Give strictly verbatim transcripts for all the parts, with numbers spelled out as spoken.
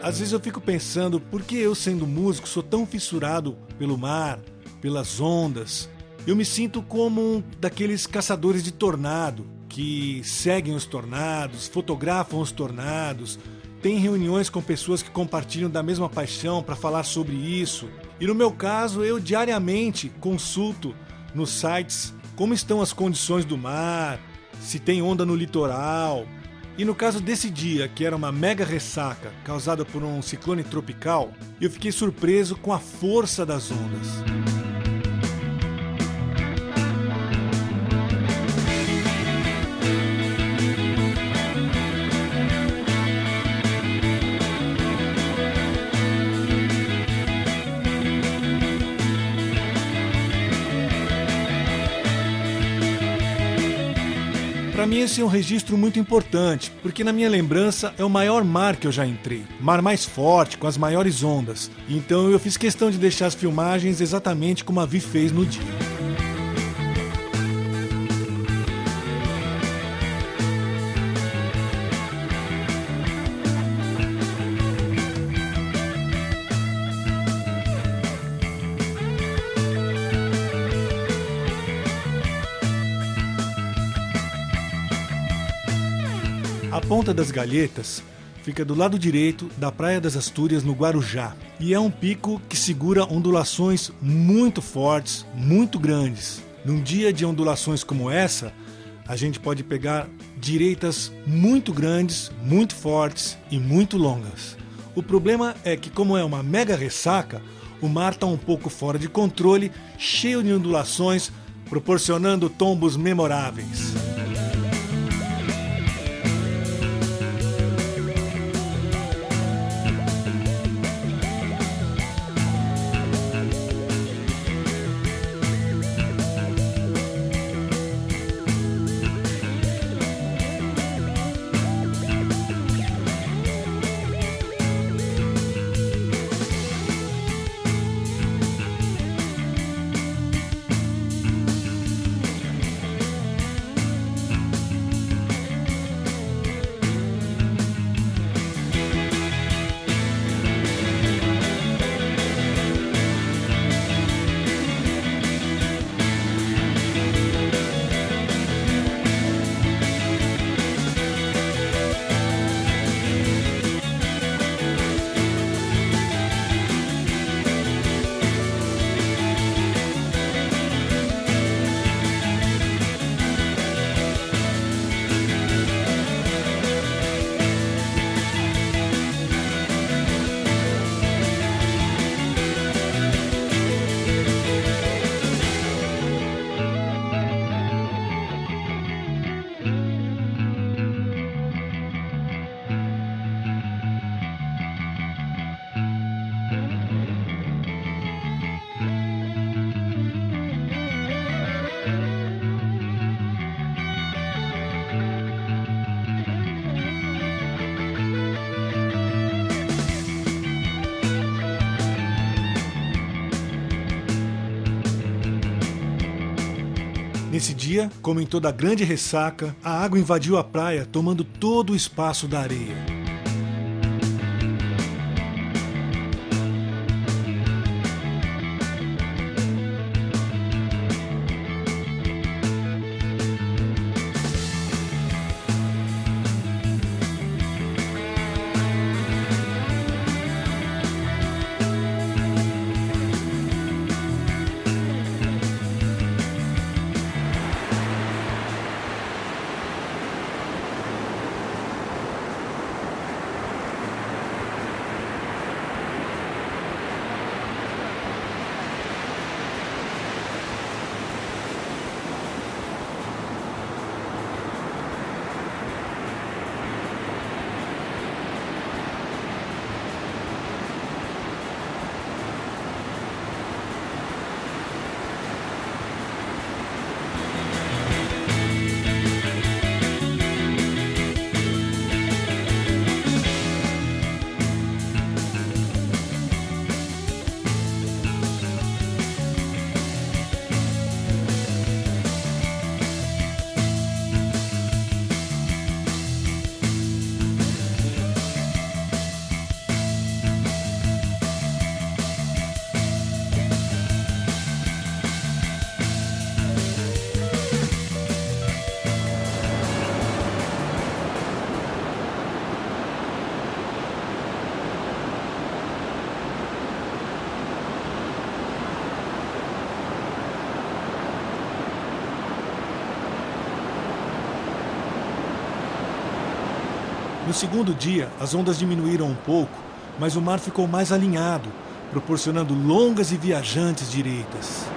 Às vezes eu fico pensando por que eu, sendo músico, sou tão fissurado pelo mar, pelas ondas. Eu me sinto como um daqueles caçadores de tornado que seguem os tornados, fotografam os tornados, têm reuniões com pessoas que compartilham da mesma paixão para falar sobre isso. E no meu caso, eu diariamente consulto nos sites como estão as condições do mar, se tem onda no litoral. E no caso desse dia, que era uma mega ressaca causada por um ciclone tropical, eu fiquei surpreso com a força das ondas. Para mim esse é um registro muito importante, porque na minha lembrança é o maior mar que eu já entrei, mar mais forte, com as maiores ondas. Então eu fiz questão de deixar as filmagens exatamente como a Vi fez no dia. A Ponta das Galhetas fica do lado direito da Praia das Astúrias, no Guarujá, e é um pico que segura ondulações muito fortes, muito grandes. Num dia de ondulações como essa, a gente pode pegar direitas muito grandes, muito fortes e muito longas. O problema é que, como é uma mega ressaca, o mar está um pouco fora de controle, cheio de ondulações, proporcionando tombos memoráveis. Nesse dia, como em toda grande ressaca, a água invadiu a praia, tomando todo o espaço da areia. No segundo dia, as ondas diminuíram um pouco, mas o mar ficou mais alinhado, proporcionando longas e viajantes direitas.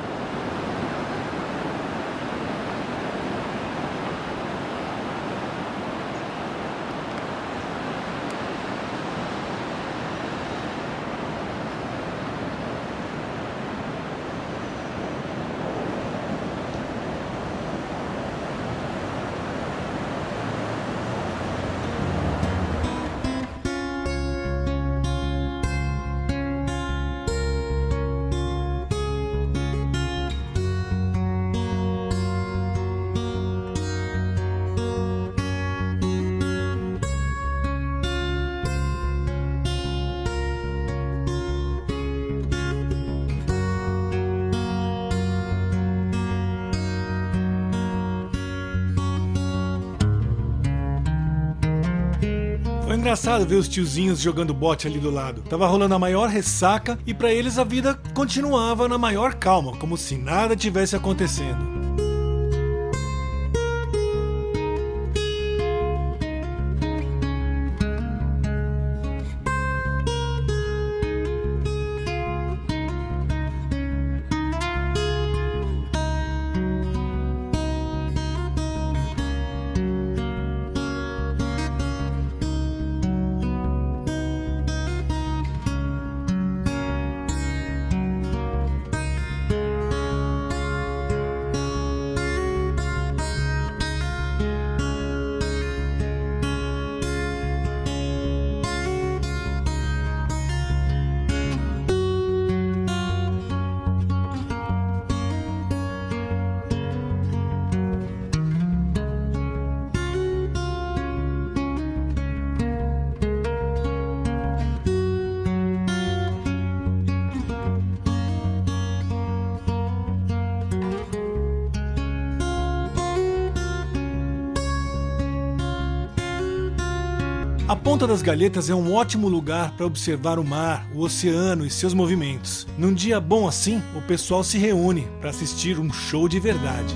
Foi engraçado ver os tiozinhos jogando bote ali do lado. Tava rolando a maior ressaca e pra eles a vida continuava na maior calma, como se nada tivesse acontecendo. A Ponta das Galhetas é um ótimo lugar para observar o mar, o oceano e seus movimentos. Num dia bom assim, o pessoal se reúne para assistir um show de verdade.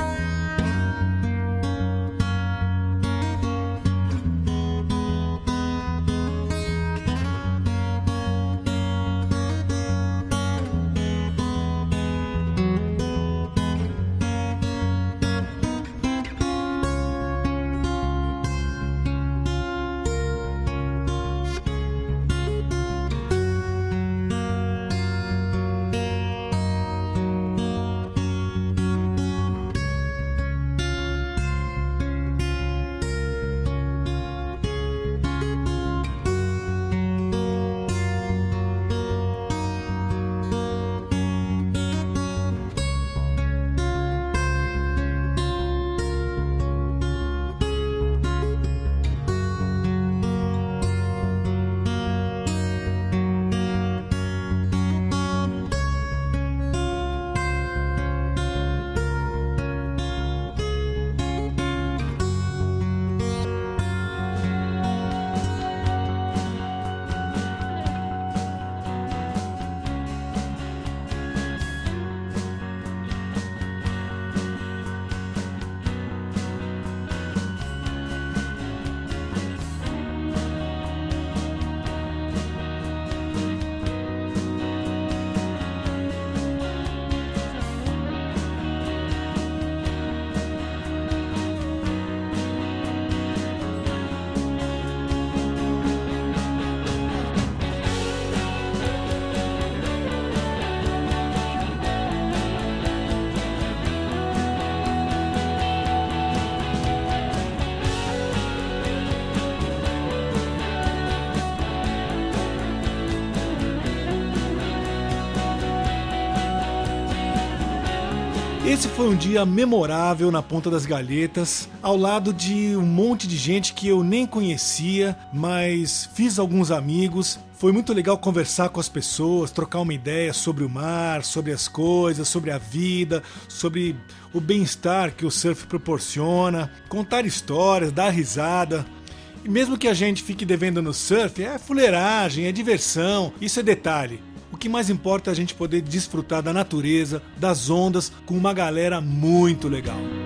Esse foi um dia memorável na Ponta das Galhetas, ao lado de um monte de gente que eu nem conhecia, mas fiz alguns amigos. Foi muito legal conversar com as pessoas, trocar uma ideia sobre o mar, sobre as coisas, sobre a vida, sobre o bem-estar que o surf proporciona, contar histórias, dar risada. E mesmo que a gente fique devendo no surf, é fuleiragem, é diversão, isso é detalhe. O que mais importa é a gente poder desfrutar da natureza, das ondas, com uma galera muito legal.